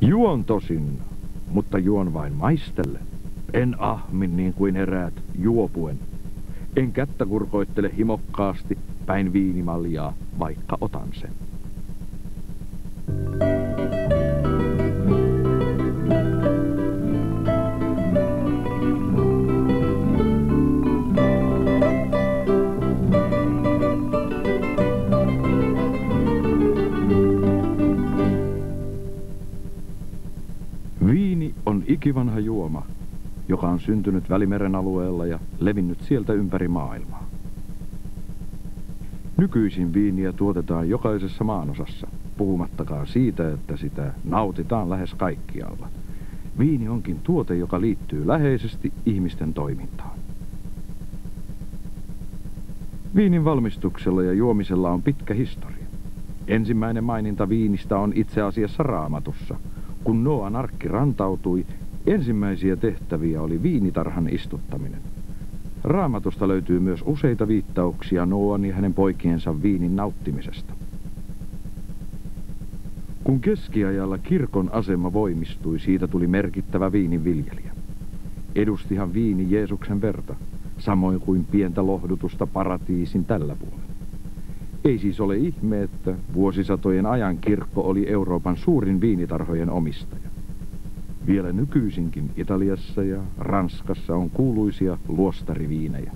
Juon tosin, mutta juon vain maistelle. En ahmin niin kuin eräät juopuen. En kättä kurkoittele himokkaasti päin viinimaljaa, vaikka otan sen. Viini on ikivanha juoma, joka on syntynyt Välimeren alueella ja levinnyt sieltä ympäri maailmaa. Nykyisin viiniä tuotetaan jokaisessa maanosassa, puhumattakaan siitä, että sitä nautitaan lähes kaikkialla. Viini onkin tuote, joka liittyy läheisesti ihmisten toimintaan. Viinin valmistuksella ja juomisella on pitkä historia. Ensimmäinen maininta viinistä on itse asiassa Raamatussa. Kun Nooan arkki rantautui, ensimmäisiä tehtäviä oli viinitarhan istuttaminen. Raamatusta löytyy myös useita viittauksia Nooan ja hänen poikiensa viinin nauttimisesta. Kun keskiajalla kirkon asema voimistui, siitä tuli merkittävä viininviljelijä. Edustihan viini Jeesuksen verta, samoin kuin pientä lohdutusta paratiisin tällä puolella. Ei siis ole ihme, että vuosisatojen ajan kirkko oli Euroopan suurin viinitarhojen omistaja. Vielä nykyisinkin Italiassa ja Ranskassa on kuuluisia luostariviinejä.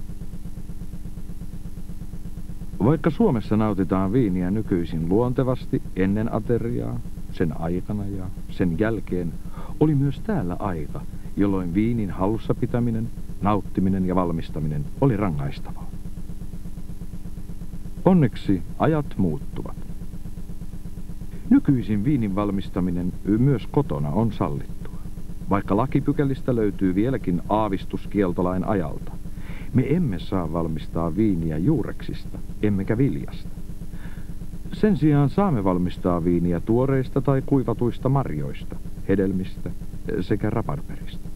Vaikka Suomessa nautitaan viiniä nykyisin luontevasti ennen ateriaa, sen aikana ja sen jälkeen, oli myös täällä aika, jolloin viinin hallussa pitäminen, nauttiminen ja valmistaminen oli rangaistavaa. Onneksi ajat muuttuvat. Nykyisin viinin valmistaminen myös kotona on sallittua, vaikka lakipykälistä löytyy vieläkin aavistus kieltolain ajalta. Me emme saa valmistaa viiniä juureksista, emmekä viljasta. Sen sijaan saamme valmistaa viiniä tuoreista tai kuivatuista marjoista, hedelmistä sekä raparperistä.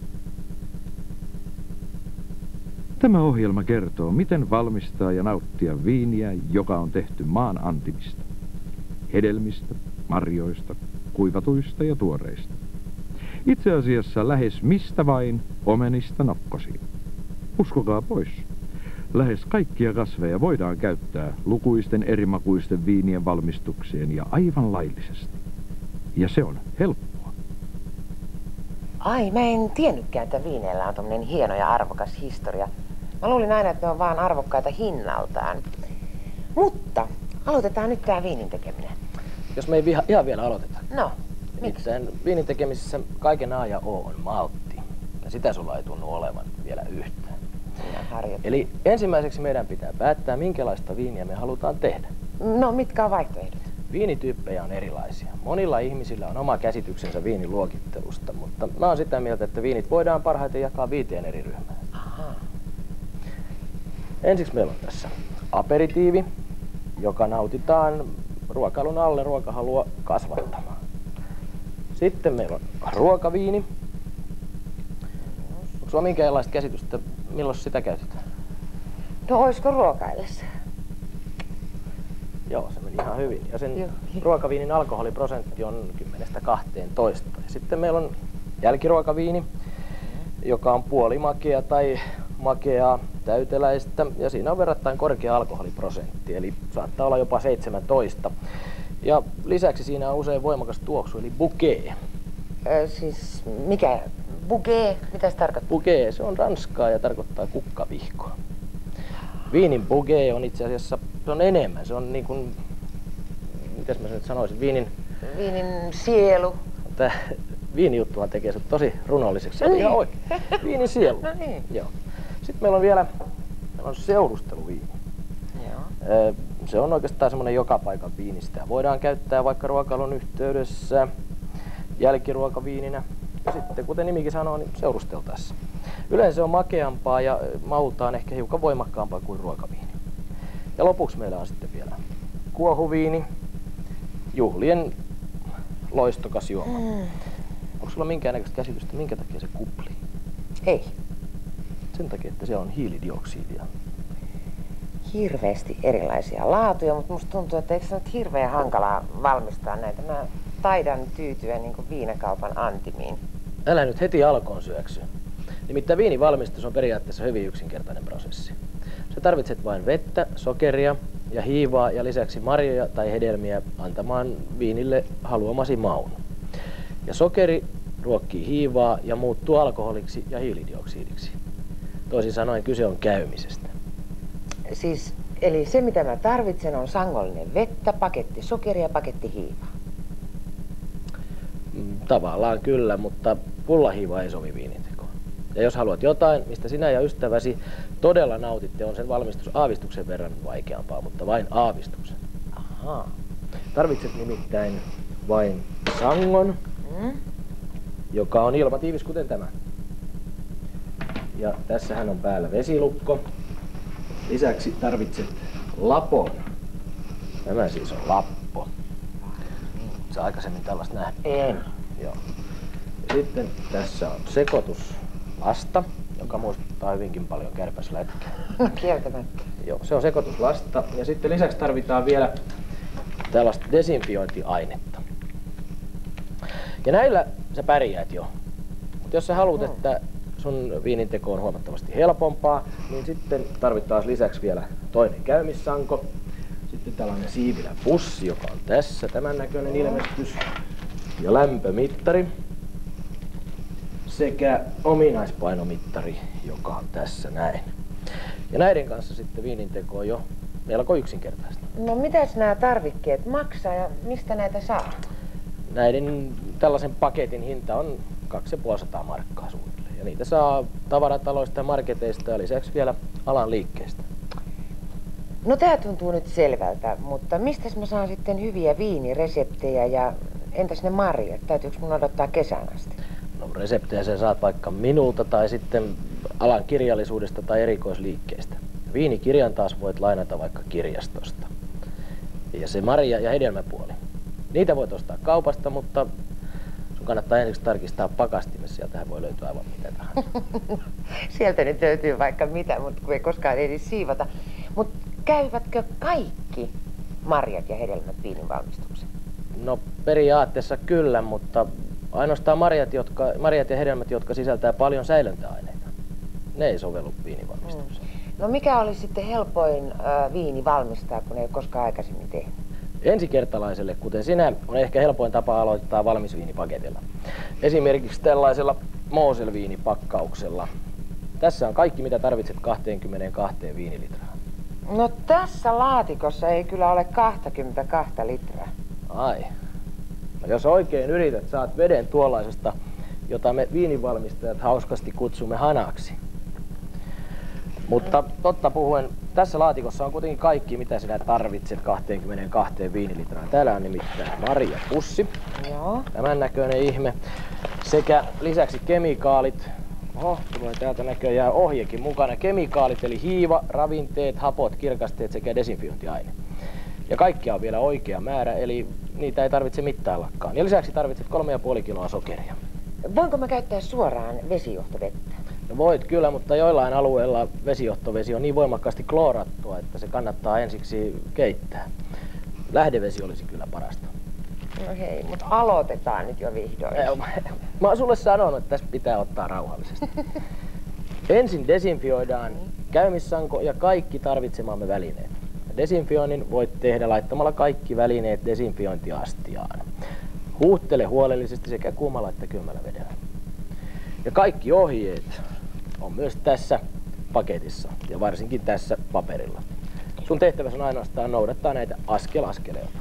Tämä ohjelma kertoo, miten valmistaa ja nauttia viiniä, joka on tehty maan antimista. Hedelmistä, marjoista, kuivatuista ja tuoreista. Itse asiassa lähes mistä vain omenista nokkosiin. Uskokaa pois. Lähes kaikkia kasveja voidaan käyttää lukuisten erimakuisten viinien valmistukseen ja aivan laillisesti. Ja se on helppoa. Ai, mä en tiennytkään, että viineillä on tommonen hieno ja arvokas historia. Mä luulin aina, että ne on vaan arvokkaita hinnaltaan. Mutta aloitetaan nyt tää viinin tekeminen. Jos me ei ihan vielä aloiteta. No, miksi? Viinin tekemisessä kaiken A ja O on maltti. Ja sitä sulla ei tunnu olevan vielä yhtään. Eli ensimmäiseksi meidän pitää päättää, minkälaista viiniä me halutaan tehdä. No, mitkä on vaihtoehdot? Viinityyppejä on erilaisia. Monilla ihmisillä on oma käsityksensä viinin luokittelusta, mutta mä oon sitä mieltä, että viinit voidaan parhaiten jakaa 5 eri ryhmään. Aha. Ensiksi meillä on tässä aperitiivi, joka nautitaan ruokailun alle ruokahalua kasvattamaan. Sitten meillä on ruokaviini. Onko sulla minkäänlaista käsitystä, milloin sitä käytetään? No, oisko ruokaillessa? Joo, se meni ihan hyvin. Ja sen ruokaviinin alkoholiprosentti on 10–12. Sitten meillä on jälkiruokaviini, joka on puolimakea tai makeaa täyteläistä, ja siinä on verrattain korkea alkoholiprosentti, eli saattaa olla jopa 17. Ja lisäksi siinä on usein voimakas tuoksu, eli bouquet. Siis mikä? Bouquet? Mitä se tarkoittaa? Bouquet, se on ranskaa ja tarkoittaa kukkavihkoa. Viinin bouquet on itse asiassa, se on enemmän, se on niin kuin, mitäs mä nyt sanoisin, viinin sielu. Tää viinijuttuhan tekee sut tosi runolliseksi, se on ihan oikein. Viinin sielu. No niin. Joo. Sitten meillä on seurusteluviini. Joo. Se on oikeastaan semmoinen joka paikan viini. Sitä voidaan käyttää vaikka ruokailun yhteydessä jälkiruokaviininä. Ja sitten, kuten nimikin sanoo, niin seurusteltaessa. Yleensä se on makeampaa ja maultaan ehkä hiukan voimakkaampaa kuin ruokaviini. Ja lopuksi meillä on sitten vielä kuohuviini, juhlien loistokas juoma. Onko sulla minkäännäköistä käsitystä, minkä takia se kuplii? Ei. Sen takia, että siellä on hiilidioksidia. Hirveästi erilaisia laatuja, mutta musta tuntuu, että eikö se nyt hirveän hankalaa valmistaa näitä. Mä taidan tyytyä niin kuin viinakaupan antimiin. Älä nyt heti alkoon syöksy. Nimittäin viinin valmistus on periaatteessa hyvin yksinkertainen prosessi. Sä tarvitset vain vettä, sokeria ja hiivaa ja lisäksi marjoja tai hedelmiä antamaan viinille haluamasi maun. Ja sokeri ruokkii hiivaa ja muuttuu alkoholiksi ja hiilidioksidiksi. Toisin sanoen kyse on käymisestä. Siis, eli se mitä mä tarvitsen on sangollinen vettä, paketti sokeria ja paketti hiivaa. Tavallaan kyllä, mutta pullahiiva ei sovi viinintekoon. Ja jos haluat jotain, mistä sinä ja ystäväsi todella nautitte, on sen valmistus aavistuksen verran vaikeampaa, mutta vain aavistuksen. Ahaa. Tarvitset nimittäin vain sangon, joka on ilmatiivis kuten tämä. Ja tässähän on päällä vesilukko. Lisäksi tarvitset lapon. Tämä siis on lappo. Sä aikaisemmin tällaista nähnyt? En. Joo. Ja sitten tässä on sekoituslasta, joka muistuttaa hyvinkin paljon kärpäslätkää. Kieltämättä. Joo, se on sekoituslasta. Ja sitten lisäksi tarvitaan vielä tällaista desinfiointiainetta. Ja näillä sä pärjäät jo. Mutta jos sä haluat, että sun viininteko on huomattavasti helpompaa, niin sitten tarvitaan lisäksi vielä toinen käymissanko. Sitten tällainen siiviläpussi, joka on tässä, tämän näköinen ilmestys. Ja lämpömittari. Sekä ominaispainomittari, joka on tässä näin. Ja näiden kanssa sitten viininteko on jo melko yksinkertaista. No mitäs nämä tarvikkeet maksaa ja mistä näitä saa? Näiden tällaisen paketin hinta on 250 markkaa suunnilleen. Ja niitä saa tavarataloista ja marketeista ja lisäksi vielä alan liikkeistä. No tää tuntuu nyt selvältä, mutta mistäs mä saan sitten hyviä viinireseptejä ja entäs ne marjat? Täytyykö mun odottaa kesän asti? No reseptejä sä saat vaikka minulta tai sitten alan kirjallisuudesta tai erikoisliikkeestä. Viinikirjan taas voit lainata vaikka kirjastosta. Ja se marja- ja hedelmäpuoli. Niitä voit ostaa kaupasta, mutta sun kannattaa ensiksi tarkistaa pakastimessa. Sieltähän voi löytyä aivan mitä tahansa. Sieltä nyt löytyy vaikka mitä, mutta kun ei koskaan edes siivota. Mutta käyvätkö kaikki marjat ja hedelmät viinin valmistukseen? No periaatteessa kyllä, mutta ainoastaan marjat ja hedelmät, jotka sisältää paljon säilöntäaineita, ne ei sovellu viinivalmistukseen. No mikä olisi sitten helpoin viini valmistaa, kun ei ole koskaan aikaisemmin tehnyt? Ensikertalaiselle, kuten sinä, on ehkä helpoin tapa aloittaa valmisviinipaketilla. Esimerkiksi tällaisella Mosel-viinipakkauksella. Tässä on kaikki, mitä tarvitset 22 viinilitraa. No tässä laatikossa ei kyllä ole 22 litraa. Ai. No jos oikein yrität, saat veden tuollaisesta, jota me viinivalmistajat hauskasti kutsumme hanaksi. Mutta totta puhuen, tässä laatikossa on kuitenkin kaikki, mitä sinä tarvitset 22 viinilitraan. Täällä on nimittäin marjapussi, tämän näköinen ihme, sekä lisäksi kemikaalit. Oho, tulee täältä näköjään ohjekin mukana. Kemikaalit eli hiiva, ravinteet, hapot, kirkasteet sekä desinfiointiaine. Ja kaikkia on vielä oikea määrä, eli niitä ei tarvitse mittaillakaan. Ja lisäksi tarvitset 3,5 kiloa sokeria. Voinko mä käyttää suoraan vesijohtovettä? No voit kyllä, mutta joillain alueilla vesijohtovesi on niin voimakkaasti kloorattua, että se kannattaa ensiksi keittää. Lähdevesi olisi kyllä parasta. No hei, mutta aloitetaan nyt jo vihdoin. Mä oon sulle sanonut, että tässä pitää ottaa rauhallisesti. Ensin desinfioidaan käymissanko ja kaikki tarvitsemamme välineet. Desinfioinnin voit tehdä laittamalla kaikki välineet desinfiointiastiaan. Huuhtele huolellisesti sekä kuumalla että kylmällä vedellä. Ja kaikki ohjeet on myös tässä paketissa ja varsinkin tässä paperilla. Sun tehtäväsi on ainoastaan noudattaa näitä askel askeleelta.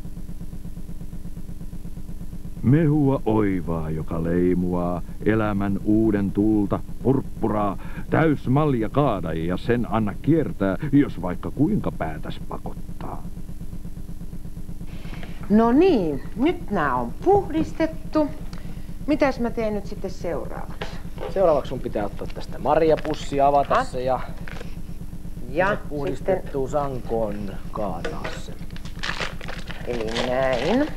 Mehua oivaa, joka leimuaa, elämän uuden tulta, purppuraa, täys malja kaada ja sen anna kiertää, jos vaikka kuinka päätäs pakottaa. No niin, nyt nää on puhdistettu. Mitäs mä teen nyt sitten seuraavaksi? Seuraavaksi sun pitää ottaa tästä marjapussia, avata se ja puhdistettuun sankoon kaataa se. Eli näin.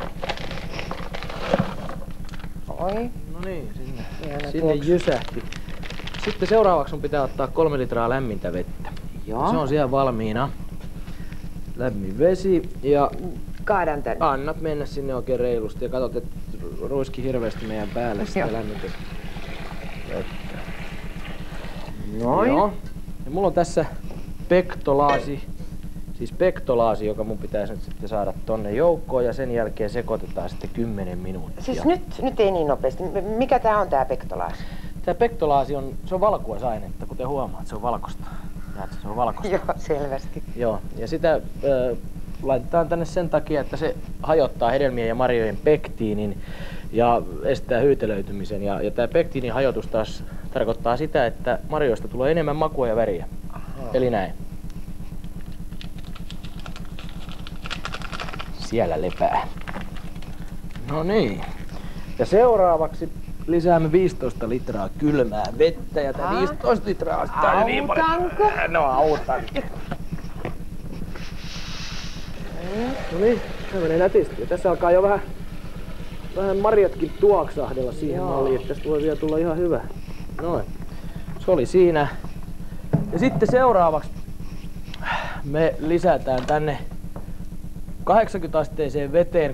Oi. No niin, sinne jysähti. Sitten seuraavaksi sun pitää ottaa 3 litraa lämmintä vettä. Joo. Se on siellä valmiina. Lämmin vesi ja kaadan tänne. Annat mennä sinne oikein reilusti ja katsot, että ruiski hirveästi meidän päälle sitä lämmintä. Noin. Joo. Ja mulla on tässä pektolaasi, joka mun pitäisi nyt sitten saada tonne joukkoon ja sen jälkeen sekoitetaan sitten 10 minuuttia. Siis nyt ei niin nopeasti. Mikä tää on tää pektolaasi? Tää pektolaasi on valkuaisainetta, kuten huomaat, se on valkoista. Näet, se on valkoista. Joo, selvästi. Joo, ja sitä laitetaan tänne sen takia, että se hajottaa hedelmien ja marjojen pektiinin ja estää hyytelöitymisen. Ja tää pektiinin hajotus taas tarkoittaa sitä, että marjoista tulee enemmän makua ja väriä. Aha. Eli näin. Siellä lepää. No niin. Ja seuraavaksi lisäämme 15 litraa kylmää vettä ja tää 15 litraa on sitten niin paljon. Autanko? No autan. No niin, se menee nätisti. Ja tässä alkaa jo vähän marjatkin tuoksahdella siihen malliin, että tästä voi vielä tulla ihan hyvä. Noin. Se oli siinä. Ja sitten seuraavaksi me lisätään tänne 80 asteiseen veteen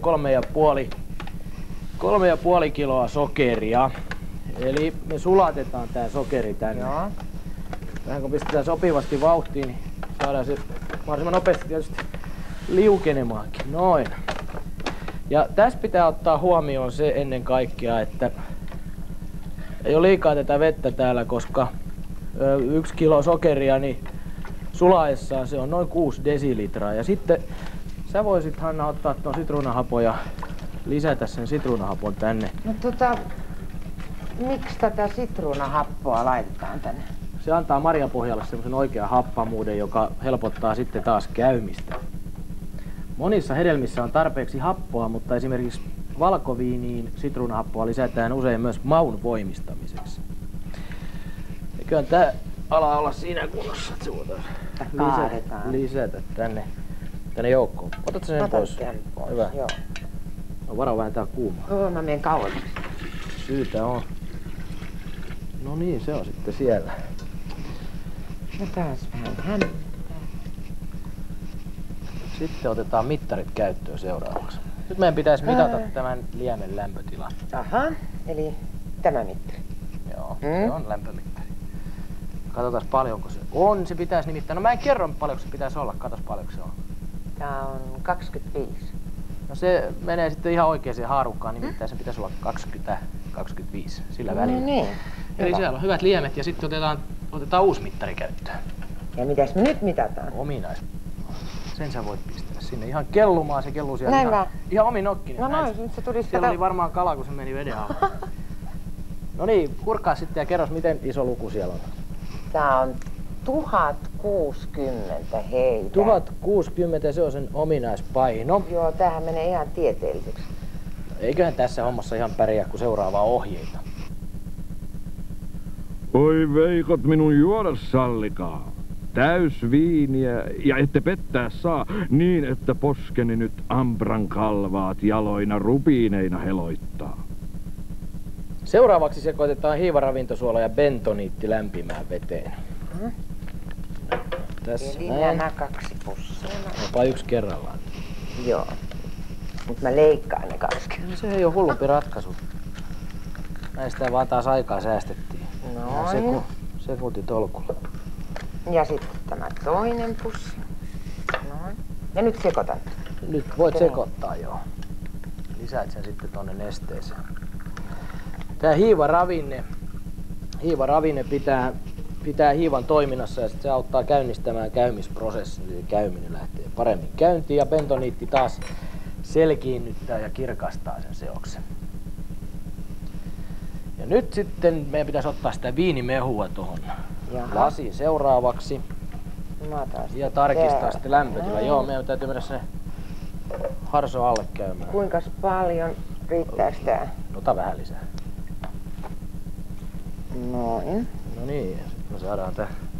3,5 kiloa sokeria. Eli me sulatetaan tää sokeri tänne. Joo. Vähän kun pistetään sopivasti vauhtiin, niin saadaan se mahdollisimman nopeasti tietysti liukenemaankin. Noin. Ja tässä pitää ottaa huomioon se ennen kaikkea, että ei ole liikaa tätä vettä täällä, koska 1 kilo sokeria niin sulaessaan se on noin 6 desilitraa. Ja sitten sä voisit, Hanna, ottaa tuon sitruunahapon ja lisätä sen sitruunahapon tänne. No miksi tätä sitruunahappoa laitetaan tänne? Se antaa marjapohjalle semmoisen oikean happamuuden, joka helpottaa sitten taas käymistä. Monissa hedelmissä on tarpeeksi happoa, mutta esimerkiksi valkoviiniin sitruunahappoa lisätään usein myös maun voimistamiseksi. Eiköhän tää ala olla siinä kunnossa, että se voidaan lisätä tänne joukkoon. Otatko sen pois? Hyvä. Joo. No varo vähän tää kuumaa. Joo, mä menen kauemmaksi. Syytä on. No niin, se on sitten siellä. No taas vähän hämmentää. Sitten otetaan mittarit käyttöön seuraavaksi. Nyt meidän pitäisi mitata tämän liemen lämpötila. Aha, eli tämä mittari. Joo, se on lämpömittari. Katsotaan paljonko se on. Se pitäisi nimittäin, no mä en kerro paljonko se pitäisi olla, katos paljonko se on. Tää on 25. No se menee sitten ihan oikeaan haarukkaan, nimittäin se pitäisi olla 20-25, sillä välillä. No niin. Eli hyvä. siellä on hyvät liemet ja sitten otetaan uusi mittari käyttöön. Ja mitäs me nyt mitataan? Sen sä voit pistää sinne ihan kellumaan, se kelluu siellä ihan omin nokkinen. No noin, nyt se tuli siellä oli varmaan kala, kun se meni veden alle. No niin, kurkkaa sitten ja kerros, miten iso luku siellä on. Tää on 1060, hei. 1060, se on sen ominaispaino. Joo, tämähän menee ihan tieteelliseksi. Eiköhän tässä hommassa ihan pärjää, kun seuraavaa ohjeita. Oi veikot, minun juoda sallikaa. Täys viiniä ja ette pettää saa niin, että poskeni nyt ambran kalvaat jaloina rubiineina heloittaa. Seuraavaksi sekoitetaan hiivaravintosuola ja bentoniitti lämpimään veteen. Tässä eli näin. nämä 2 pussia. Jopa 1 kerrallaan. Joo. Mut mä leikkaan ne 20. No se ei ole hullumpi ratkaisu. Näistä vaan taas aikaa säästettiin. Noin. Sekuntitolkulla. Ja sitten tämä toinen pussi. Noin. Ja nyt sekoitan. Nyt voit sekoittaa, joo. Lisäät sen sitten tonne nesteeseen. Tää hiivaravinne pitää hiivan toiminnassa ja se auttaa käynnistämään käymisprosessin, eli käyminen lähtee paremmin käyntiin ja bentoniitti taas selkiinnyttää ja kirkastaa sen seoksen. Ja nyt sitten meidän pitäisi ottaa sitä viinimehua tuohon lasiin seuraavaksi ja tarkistaa sitten lämpötila. Joo, meidän täytyy mennä se harso alle käymään. Kuinka paljon riittääks tää? Ota vähän lisää. Noin. No niin, sitten me saadaan tää